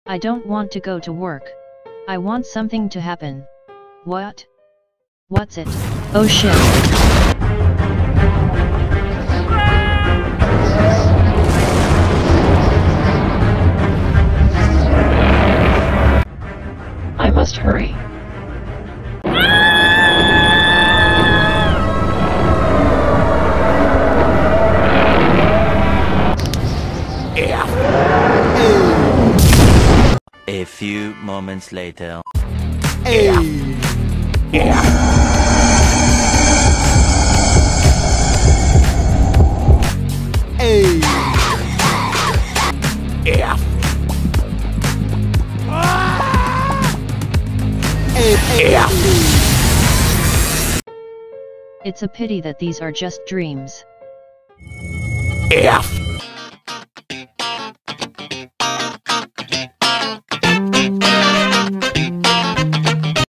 I don't want to go to work. I want something to happen. What? What's it? Oh shit. I must hurry. A few moments later. It's a pity that these are just dreams. F.